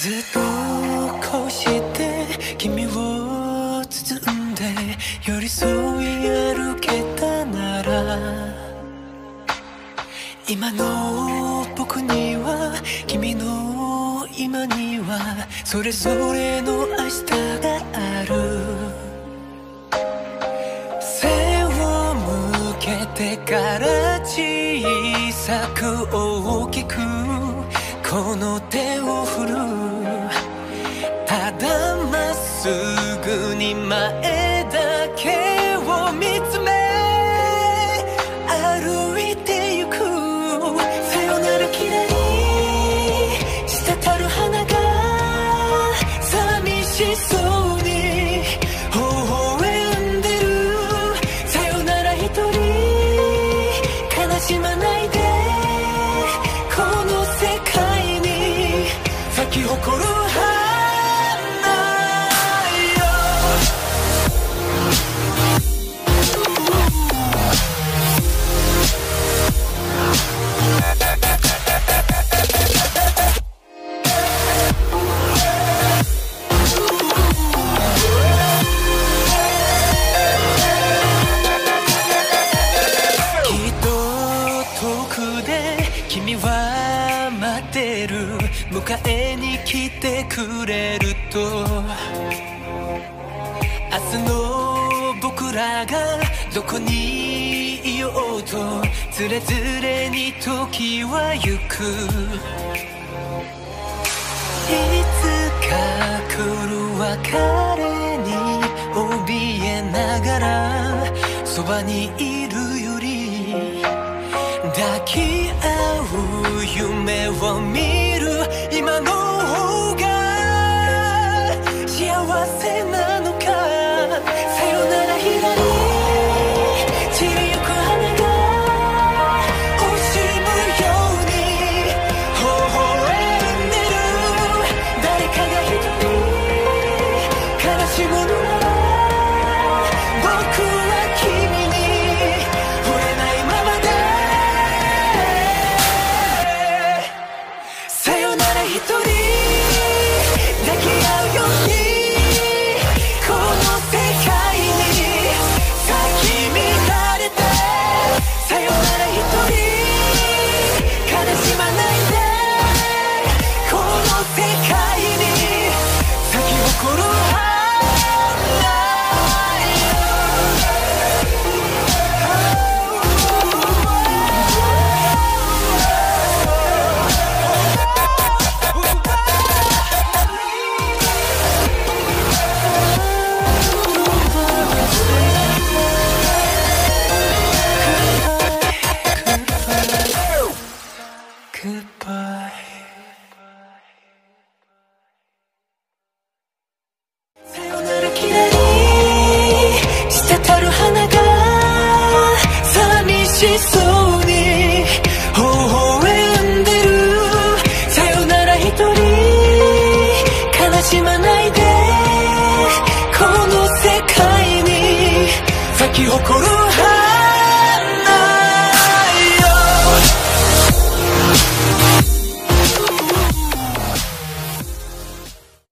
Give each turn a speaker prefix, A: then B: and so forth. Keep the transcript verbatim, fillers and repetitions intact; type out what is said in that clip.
A: ずっとこうして君を包んで寄り添い歩けたなら、今の僕には君の今にはそれぞれの明日がある。背を向けてから小さく大きくこの手を振る。ただまっすぐに前だけを見つめ歩いてゆく。さよならきらり滴る花が寂しそうに微笑んでる。さよなら一人悲しまないで、この世界に咲き誇る迎えに来てくれると、明日の僕らがどこにいようとつれづれに時は行く。いつか来る別れに怯えながらそばにいるより抱き合う夢を見